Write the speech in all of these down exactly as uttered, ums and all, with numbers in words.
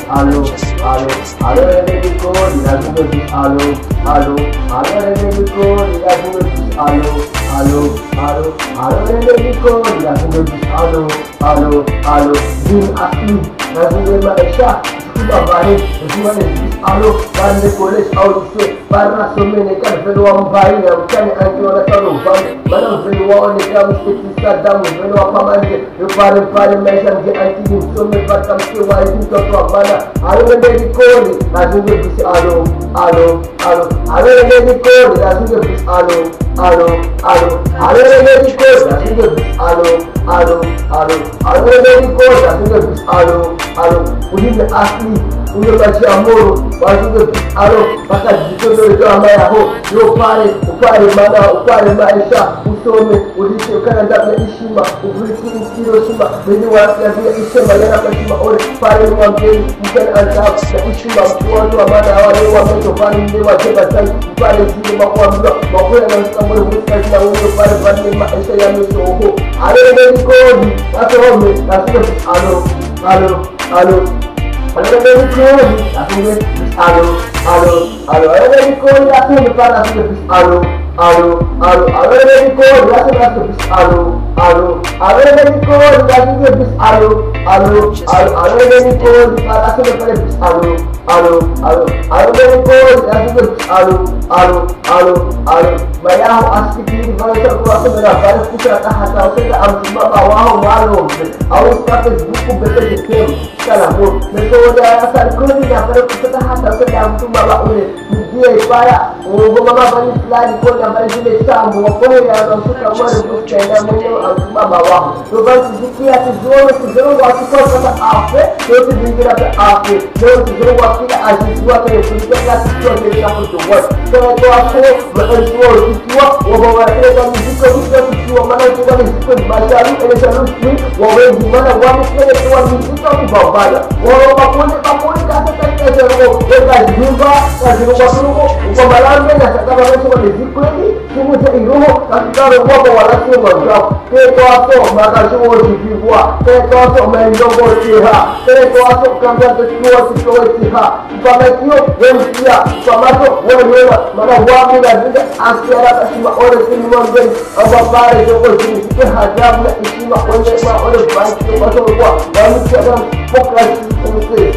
Allo, allo, allo Enrico, rilasciando di allo, allo, allo Enrico, rilasciando di allo, allo, allo, allo Enrico, rilasciando di allo, allo, allo, Jim Ashley, rilasciando Maisha, sudah baik, semua ni allo, dan dekoles audio, para somene kan peluang baik yang kan anti orang tahu baik, mana peluang ni kami sekitar dalam peluang pamannya, yang para para macam dia anti ni somene pada kami wajib untuk mana, allo Enrico, rilasciando di allo, allo, allo, allo Enrico, rilasciando di allo, allo, allo, allo Enrico, rilasciando di allo, allo, allo, allo Enrico, rilasciando di allo, allo, ulime asli, ulime baci amor, rilasciando di allo, maka jika mereka amai aku, yo pare, upare mana, upare maisha, usome, ulisi ukana dapat ishima, ulisi Hiroshima, jadi waktu dia ishima yang apa ishima oleh pare mungkin bukan antara ishima tuan tuan mana awal awal itu pare dia wajib baca, pare sini makwam juga, makwam yang kamu boleh baca ulur pare pare maisha yang itu oh, ada yang kodi, atau home, langsung alo, alo, alo. Ada yang kodi, langsung alo, alo, alo. Ada yang kodi, langsung depan langsung alo, alo, alo. Ada yang kodi, langsung langsung alo, alo. Ada yang kodi, langsung alo, alo, alo. Ada yang kodi, langsung depan alo, alo, alo. Ada yang kodi, langsung alo, alo, alo, alo. Bayar asli di mana terkuasa berapa putra tahta sudah ambil bawah malu awal sampai buku betul betul kalau pun betul ada asal kau ni apa putra tahta sudah ambil bawah oleh dia para oh mama banyak lagi pun yang banyak dia sambu apa yang orang suka malu bukan yang mana ambil bawah tu bang sedikit hati jual sejarah waktu kau kata apa tu sedikit apa apa tu sejarah waktu asyik buat kerja kita kasih jual dia apa tu buat kalau tu aku berjual Tua, wabah mereka kami suka suka tua mana kita ni suka baca ni, ini selalu ni, wabah di mana wabah kita tua ni suka ni bawa. Wabah kapun kapun kata kata selalu, mereka jumpa, kasi rumah suruh, wabah malam ni, nak kata malam semua ni suka ni, semua jadi rumah, kasi kalau wabah walau semua jauh, kita asok maka semua jadi buah, kita asok main jongkol siha, kita asok kamera tertua tertua siha, pamatio yang siha, pamatio yang mana mana wabah dah juga asli ada semua orang semua jadi apa pare joko sini ke hajam nak semua orang semua orang bantu masuk buat kami sedang fokus untuk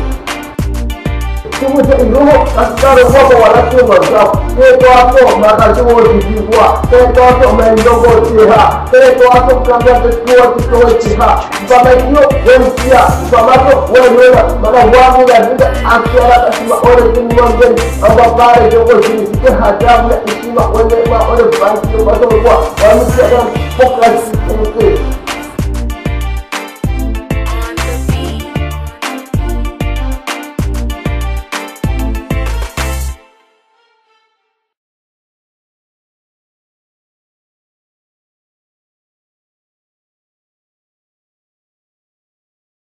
semua jadi rumah sekarang apa walau semua jauh kita asok maka semua jadi buat kita asok main joko siha kita asok kamera tertua tertua siha pamatio yang siha pamatio yang mana mana wabah dah juga asli ada semua orang semua jadi apa pare joko sini ke hajam nak semua orang semua orang bantu masuk buat kami sedang fokus untuk